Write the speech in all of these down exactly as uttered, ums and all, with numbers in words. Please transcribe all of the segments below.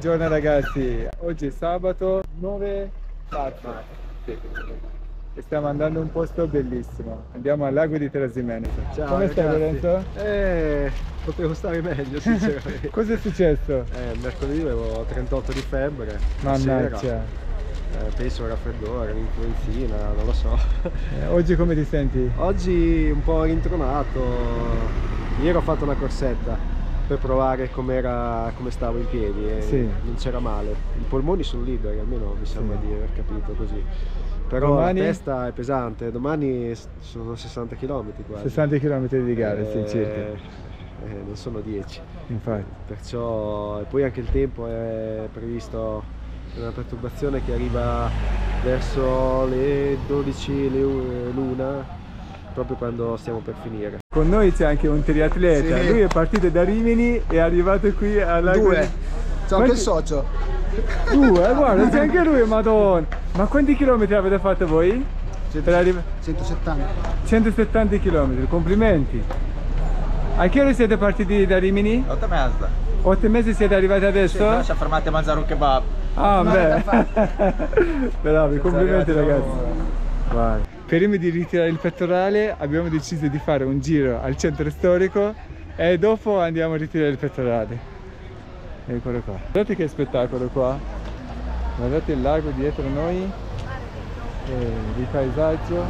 Buongiorno ragazzi, oggi è sabato nove marzo sì. E stiamo andando in un posto bellissimo, andiamo al lago di Trasimeno. Ciao, come ragazzi. stai Lorenzo? Eh, potevo stare meglio sinceramente. Cosa è successo? Eh, mercoledì avevo trentotto di febbre, Mannaggia. Eh, penso raffreddore, un'influenzina, non lo so. Eh, oggi come ti senti? Oggi un po' rintronato, ieri ho fatto una corsetta per provare com'era, come stavo in piedi e Sì. non c'era male. I polmoni sono liberi, almeno mi sembra Sì. di aver capito così. Però Domani? la testa è pesante, domani sono sessanta chilometri quasi. sessanta chilometri di gara, Eh, sì, circa. eh, non sono dieci. Infatti. Perciò, e poi anche il tempo è previsto, una perturbazione che arriva verso le dodici, l'una, proprio quando stiamo per finire. Con noi c'è anche un triatleta, Sì. lui è partito da Rimini e è arrivato qui al lago. Due. di- C'ho anche Quanti- il socio. Due, eh, guarda, c'è anche lui, madonna. Ma quanti chilometri avete fatto voi? Per arrivare... centosettanta. centosettanta chilometri, complimenti. A che ora siete partiti da Rimini? otto e mezza. otto e mesi siete arrivati adesso? Sì, però ci ha fermati a mangiare un kebab. Ah, No, beh. da Bravi, complimenti arrivati ragazzi. dopo. Guarda. Prima di ritirare il pettorale abbiamo deciso di fare un giro al centro storico e dopo andiamo a ritirare il pettorale. Eccolo qua. Guardate che spettacolo qua. Guardate il lago dietro noi, e il paesaggio.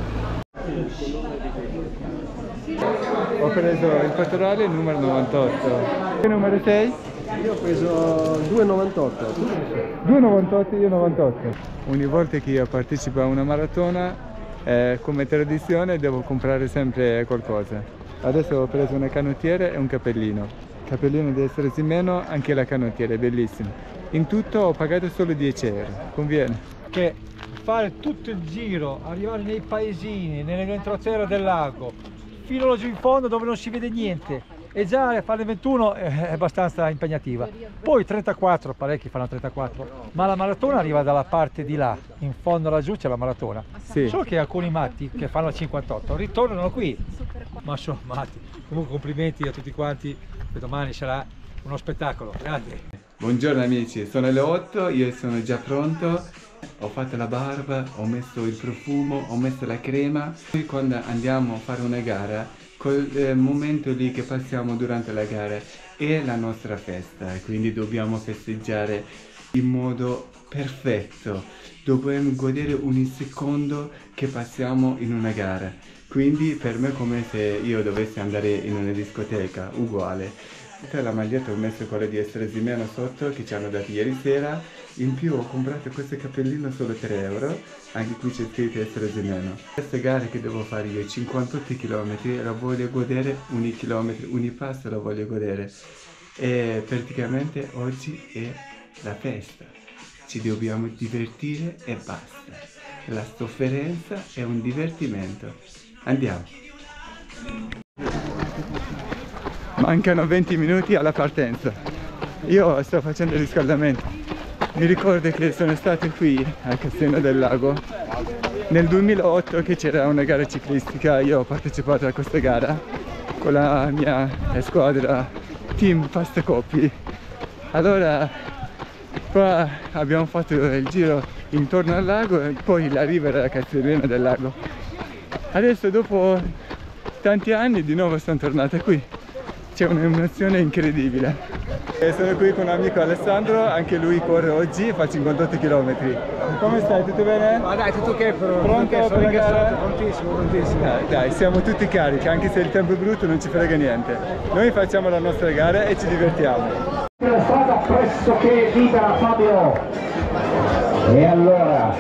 Ho preso il pettorale numero novantotto. Che numero sei? Io ho preso due e novantotto. due e novantotto, io novantotto. Ogni volta che io partecipo a una maratona, eh, come tradizione, devo comprare sempre qualcosa. Adesso ho preso una canottiera e un cappellino. Cappellino di Trasimeno, anche la canottiera, è bellissima. In tutto ho pagato solo dieci euro. Conviene. Che fare tutto il giro, arrivare nei paesini, nell'entroterra del lago, fino laggiù in fondo dove non si vede niente, e già fare ventuno è abbastanza impegnativa. Poi trentaquattro, parecchi fanno trentaquattro, ma la maratona arriva dalla parte di là, in fondo laggiù c'è la maratona. Sì. Solo che alcuni matti che fanno la cinquantotto ritornano qui, ma sono matti. Comunque complimenti a tutti quanti, che domani sarà uno spettacolo grande. Buongiorno amici, sono le otto, io sono già pronto. Ho fatto la barba, ho messo il profumo, ho messo la crema. Poi quando andiamo a fare una gara, quel eh, momento lì che passiamo durante la gara è la nostra festa, quindi dobbiamo festeggiare in modo perfetto. Dobbiamo godere ogni secondo che passiamo in una gara. Quindi per me è come se io dovessi andare in una discoteca, uguale. Tutta la maglietta ho messo quella di Trasimeno sotto che ci hanno dato ieri sera. In più ho comprato questo cappellino solo tre euro, anche qui c'è scritto Trasimeno. Questa gara che devo fare io, cinquantotto chilometri, la voglio godere, ogni chilometro, ogni passo la voglio godere. E praticamente oggi è la festa, ci dobbiamo divertire e basta. La sofferenza è un divertimento. Andiamo! Mancano venti minuti alla partenza. Io sto facendo il riscaldamento. Mi ricordo che sono stato qui a Cassino del Lago nel duemilaotto che c'era una gara ciclistica. Io ho partecipato a questa gara con la mia squadra Team Fast Coppi. Allora qua abbiamo fatto il giro intorno al lago e poi la riva era Castellina del Lago. Adesso dopo tanti anni di nuovo sono tornata qui. C'è un'emozione incredibile. E sono qui con un amico Alessandro, anche lui corre oggi, fa cinquantotto chilometri. Come stai? Tutto bene? Ma dai, tutto ok, però. Pronto okay, per la gara? Prontissimo, prontissimo. Dai, dai, siamo tutti carichi, anche se il tempo è brutto non ci frega niente. Noi facciamo la nostra gara e ci divertiamo. La strada pressoché libera, Fabio. E allora,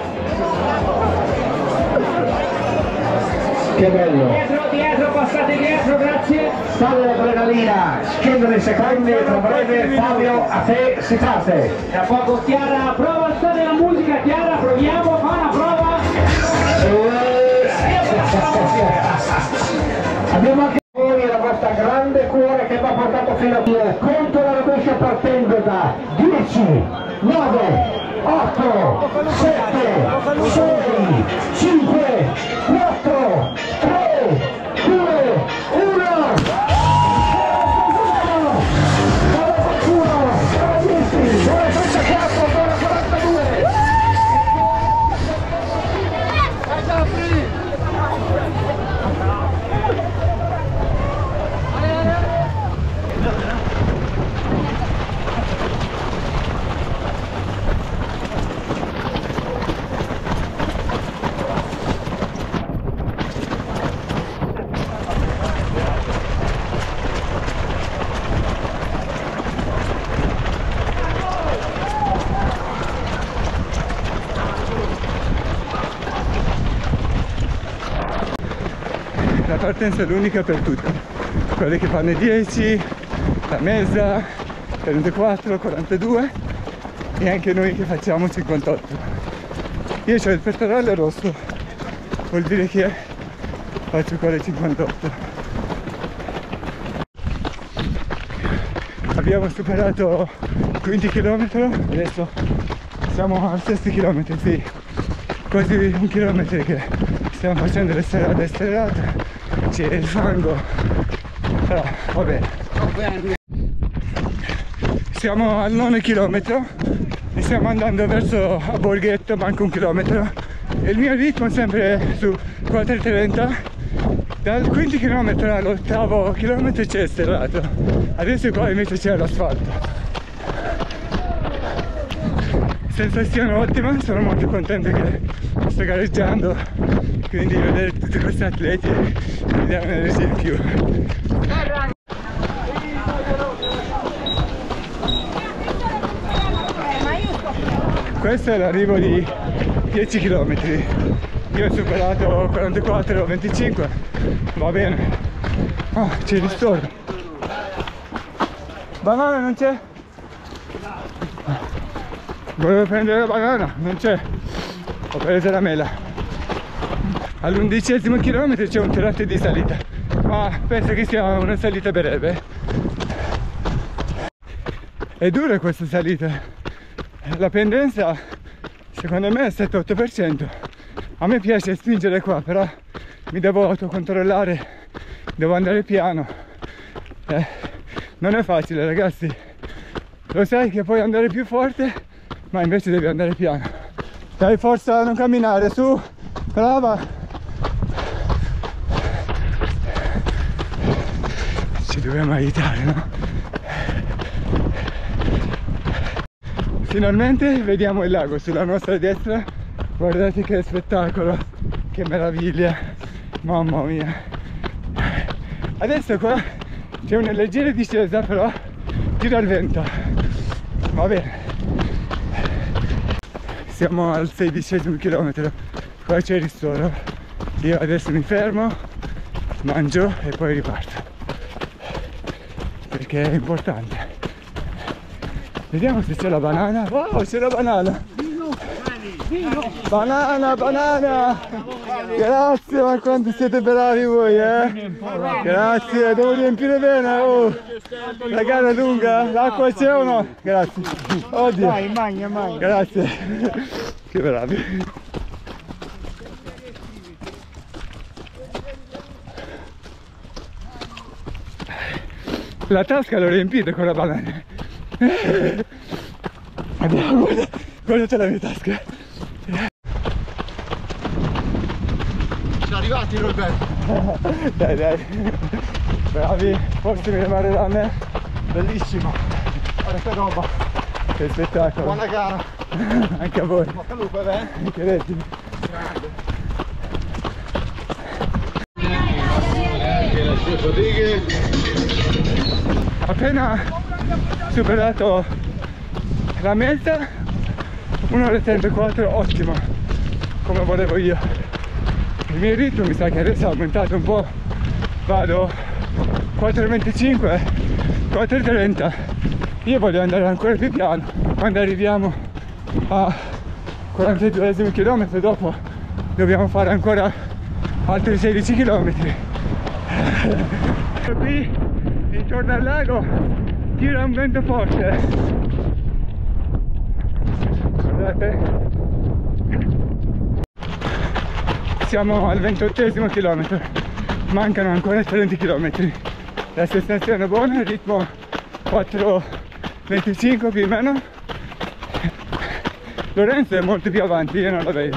che bello. Dietro, dietro, passate dietro, grazie. Sale l'adrenalina, scendono i secondi, tra breve Fabio, a te si parte. Tra poco Chiara, prova a alzare la musica, Chiara, proviamo, fa una prova. Abbiamo anche voi la vostra grande cuore che vi ha portato fino a qui. Conto la rovescia partendo da dieci, nove, otto, sette, sei, cinque, quattro, tre, due, uno. partenza è l'unica per tutti, quelli che fanno i dieci, la mezza, trentaquattro, quarantadue e anche noi che facciamo cinquantotto. Io ho il pettorale rosso, vuol dire che faccio quelle cinquantotto. Abbiamo superato venti chilometri, adesso siamo al sesto chilometro, sì, quasi un chilometro che stiamo facendo le strade sterrate, c'è il fango, però va bene. Siamo al nono chilometro e stiamo andando verso a Borghetto, manca un chilometro e il mio ritmo è sempre su quattro e trenta. Dal quinto chilometro all'ottavo chilometro c'è sterrato, adesso qua invece c'è l'asfalto. Sensazione ottima, sono molto contento che sto gareggiando, quindi vedere tutti questi atleti mi dà un'energia in più. Questo è l'arrivo di dieci chilometri. Io ho superato quarantaquattro venticinque, va bene. Oh, c'è il ristoro. Banana non c'è? Volevo prendere la banana, non c'è. Ho preso la mela. All'undicesimo chilometro c'è un tratto di salita, ma penso che sia una salita breve. È dura questa salita. La pendenza secondo me è sette otto per cento. A me piace spingere qua, però mi devo autocontrollare, devo andare piano. Eh, non è facile ragazzi, lo sai che puoi andare più forte, ma invece devi andare piano. Dai, forza a non camminare, su, brava. Ci dobbiamo aiutare, no? Finalmente vediamo il lago sulla nostra destra. Guardate che spettacolo, che meraviglia, mamma mia. Adesso qua c'è una leggera discesa, però tira il vento, va bene. Siamo al sedicesimo chilometro, qua c'è il ristoro. Io adesso mi fermo, mangio e poi riparto, perché è importante. Vediamo se c'è la banana. Wow, c'è la banana! Banana, banana! Grazie, ma quanto siete bravi voi, eh? Grazie, devo riempire bene, oh! La gara è lunga? L'acqua c'è o no? Grazie. Oddio! Vai, magna, magna. Grazie. Che bravi. La tasca l'ho riempita con la banana. Andiamo, guarda, guarda c'è la mia tasca. Siamo arrivati, Roberto. Dai, dai. Bravi, forse mi rimarrà a me. Bellissimo. Guarda che roba. Che spettacolo. Buona gara. Anche a voi. Bocca al lupo, eh? Che retti. Appena superato la meta, un'ora e trentaquattro, ottimo, come volevo io. Il mio ritmo mi sa che adesso è aumentato un po', vado quattro e venticinque, quattro e trenta. Io voglio andare ancora più piano. Quando arriviamo a quarantaduesimo chilometro, dopo dobbiamo fare ancora altri sedici chilometri. Qui intorno al lago tira un vento forte, guardate. Siamo al ventottesimo chilometro, mancano ancora trenta chilometri. La sensazione è buona, il ritmo quattro e venticinque più o meno. Lorenzo è molto più avanti, io non la vedo.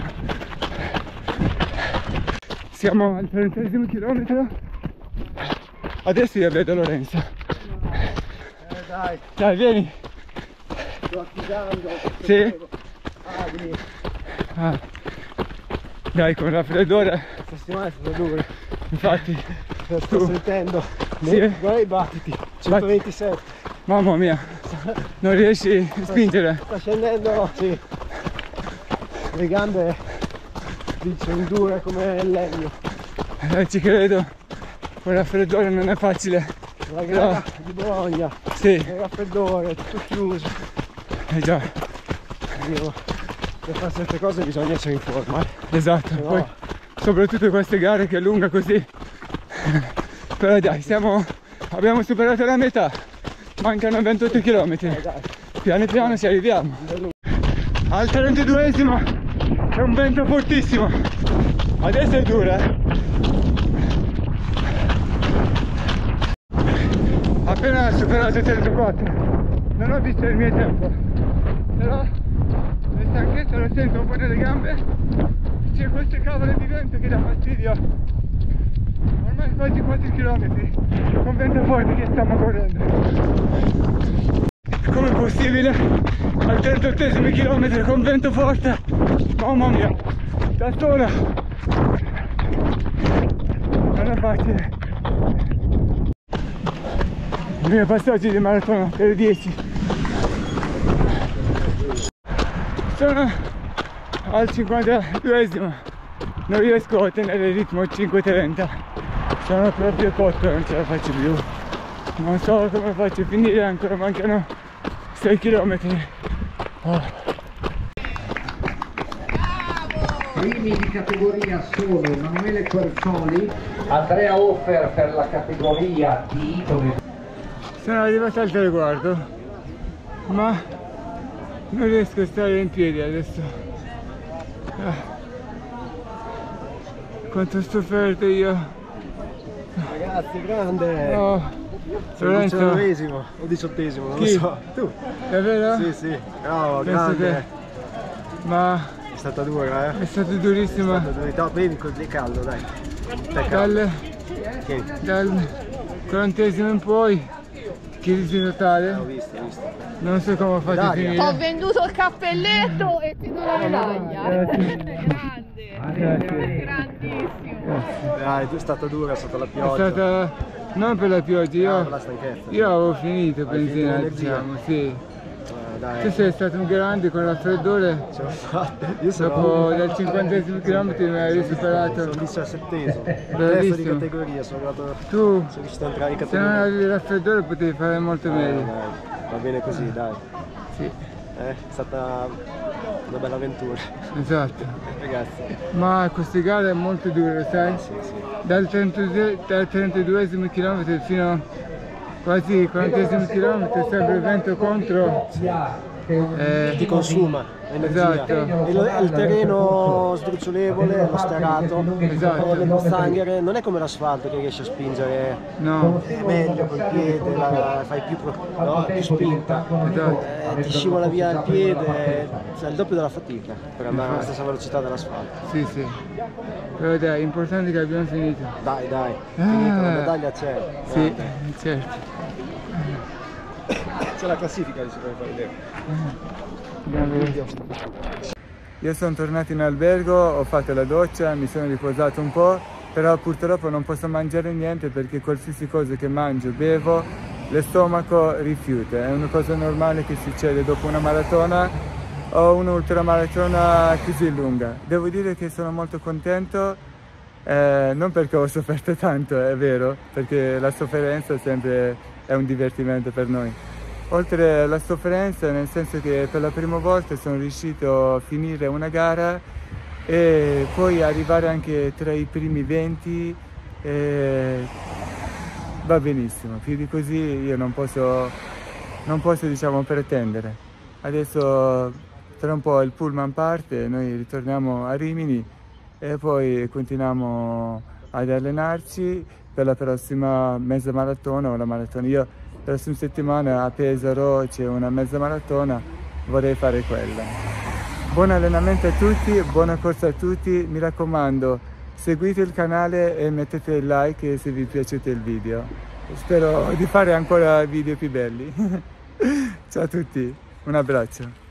Siamo al trentesimo chilometro, adesso io vedo Lorenzo. Eh, dai, Dai, vieni. sto attivando. Sì? Ah, di Ah. Dai, con il raffreddore, questa settimana è stata dura. infatti. Lo sto Tu. sentendo. Sì? Guarda i battiti. centoventisette. Mamma mia, non riesci a spingere? Sta scendendo, sì. Le gambe sono dure come il legno. Dai, ci credo. un raffreddore non è facile. La gara No. di Bologna, Sì, il raffreddore, tutto chiuso. eh già, Io, per fare certe cose bisogna essere in forma. eh. esatto. No. Poi soprattutto queste gare che è lunga così. Però dai, siamo, abbiamo superato la metà. Mancano ventotto chilometri. Eh, dai. Piano piano ci arriviamo. Al trentaduesimo c'è un vento fortissimo. Adesso è dura, eh. Appena superato il trentaquattro. Non ho visto il mio tempo. Però le stanchezza lo sento un po' nelle gambe. C'è questo cavolo di vento che dà fastidio. Ormai quasi quattro chilometri con vento forte che stiamo correndo. Come è possibile al trentottesimo chilometro con vento forte? Mamma mia, da sola non è facile. I miei passaggi di maratona per dieci. Sono al cinquantaduesimo, non riesco a tenere il ritmo cinque trenta, sono proprio cotto, non ce la faccio più. Non so come faccio a finire, ancora mancano sei chilometri. Oh. Primi di categoria sono Emanuele Quercioli, Andrea Offer per la categoria di dove Sono arrivato al traguardo, ma non riesco a stare in piedi adesso. Ah. Quanto ho sofferto io. Ragazzi, grande! Oh. Sei Lorenzo, diciannovesimo o diciottesimo, non Chi? lo so. Tu? è vero? Sì, sì, bravo, Penso grande. che- Ma È stata dura, eh? è stato È durissimo. stata dura. No, bevi così caldo, dai. Dai, caldo. Dal, Tieni. dal quarantesimo in poi, crisi Ho totale. visto, ho visto. Non so come ho fatto a Daria. Ho finire. venduto il cappelletto e ti do la medaglia. Grande, grandissimo. Dai, è stata dura, è stata la È pioggia. stata non per la pioggia, Ah, io, per la stanchezza. io avevo finito Hai benzina, finito l'energia. diciamo, sì. Ah, dai. Tu sei stato un grande con il raffreddore, Ce l'ho fatta. Io sono dopo dal cinquantesimo chilometro mi hai superato. sono diciassettesimo. Terzo di Bravissimo. categoria, sono arrivato. Tu, Sono riuscito a entrare in se non categoria. avevi il raffreddore potevi fare molto Dai, meglio. dai, va bene così, dai. Sì, Eh, è stata una bella avventura. esatto. Ragazzi. Ma queste gare è molto dure, sai? Sì, sì. Dal trentadue dal trentaduesimo chilometro fino quasi il quarantesimo chilometro sempre vento contro. Eh, Ti consuma energia. Esatto. Il, il terreno sdrucciolevole, lo sterrato, Esatto. con le pozzanghere, non è come l'asfalto che riesce a spingere no, è meglio col piede, la, fai più, pro- no, più spinta, esatto. eh, ti scivola via il piede, cioè il doppio della fatica per andare alla stessa velocità dell'asfalto. Sì, sì. Però dai, è importante che abbiamo finito. Dai, dai, finito, la medaglia c'è. Sì, Grande. certo. C'è la classifica, ci puoi fare vedere. Io sono tornato in albergo, ho fatto la doccia, mi sono riposato un po', però purtroppo non posso mangiare niente perché qualsiasi cosa che mangio, bevo, lo stomaco rifiuta. È una cosa normale che succede dopo una maratona o un'ultramaratona così lunga. Devo dire che sono molto contento, eh, non perché ho sofferto tanto, è vero, perché la sofferenza sempre è un divertimento per noi. Oltre alla sofferenza, nel senso che per la prima volta sono riuscito a finire una gara e poi arrivare anche tra i primi venti, e va benissimo, più di così io non posso, non posso diciamo pretendere. Adesso tra un po' il pullman parte, noi ritorniamo a Rimini e poi continuiamo ad allenarci per la prossima mezza maratona o la maratona. Io la prossima settimana a Pesaro c'è una mezza maratona, vorrei fare quella. Buon allenamento a tutti, buona corsa a tutti, mi raccomando seguite il canale e mettete il like se vi è piaciuto il video. Spero di fare ancora video più belli. Ciao a tutti, un abbraccio.